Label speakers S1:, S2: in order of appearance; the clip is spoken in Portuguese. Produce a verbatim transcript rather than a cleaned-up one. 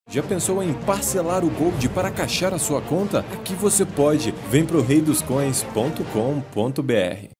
S1: Já pensou em parcelar o Gold para caixar a sua conta? Aqui você pode. Vem pro rei dos coins ponto com ponto br.